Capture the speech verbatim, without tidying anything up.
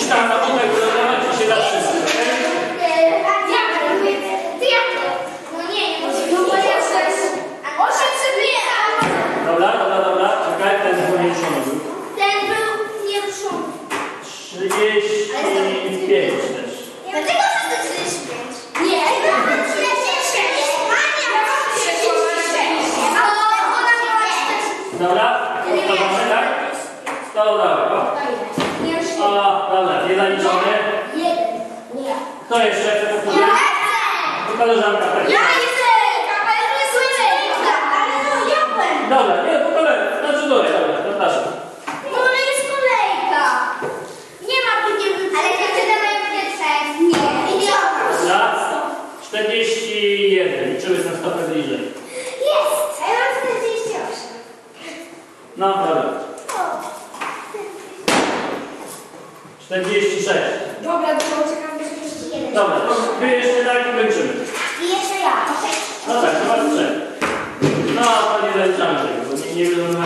musisz tam na butek wylonować i się zatrzymać, okej? Dobra, dobra, dobra. Czekaj, ten był nieruszony był. Ten był nieruszony. trzydzieści pięć też. Dlaczego wszyscy trzydzieści pięć? Nie, ja mam trzydzieści sześć. Ania ma trzydzieści sześć. A ona miała czterdzieści. Dobra? Podstawowe, tak? To dawaj, o. O, dobra, nie zaliczone. Jeden. Nie. Kto jeszcze chce powtórzyć? Ja Koleżanka pewnie. Ja jestem kapelusz słyszeć. Ale no ja byłem. Dobra, nie, po kolei. Znaczy dobra, dobra, zapraszam. No ale jest kolejka. Nie ma tu nie wybrać. Ale dziewczyny mają pierwsze. Nie. Dobra. czterdzieści jeden. Liczyły na stopę bliżej. Jest. A ja mam czterdzieści osiem. No, dobra. czterdzieści sześć. Dobra, dobra, czekam do czterdzieści jeden. Dobra, to wy jeszcze tak i kończymy. I jeszcze ja. No tak, chyba trzy. No, to nie zaliczamy tego, bo nie, nie wiadomo